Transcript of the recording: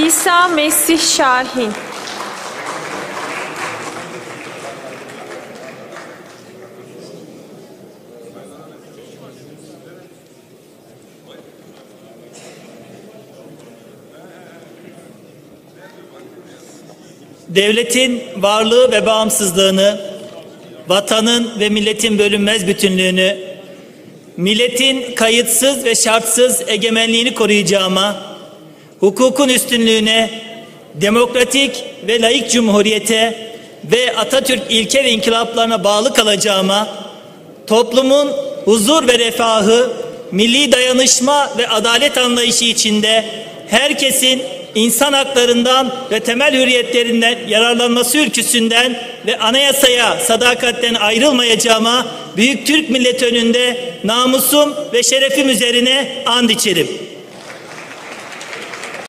İsa Mesih Şahin. Devletin varlığı ve bağımsızlığını, vatanın ve milletin bölünmez bütünlüğünü, milletin kayıtsız ve şartsız egemenliğini koruyacağıma, hukukun üstünlüğüne, demokratik ve laik cumhuriyete ve Atatürk ilke ve inkılaplarına bağlı kalacağıma, toplumun huzur ve refahı, milli dayanışma ve adalet anlayışı içinde herkesin insan haklarından ve temel hürriyetlerinden yararlanması ülküsünden ve anayasaya sadakatten ayrılmayacağıma büyük Türk milleti önünde namusum ve şerefim üzerine and içerim.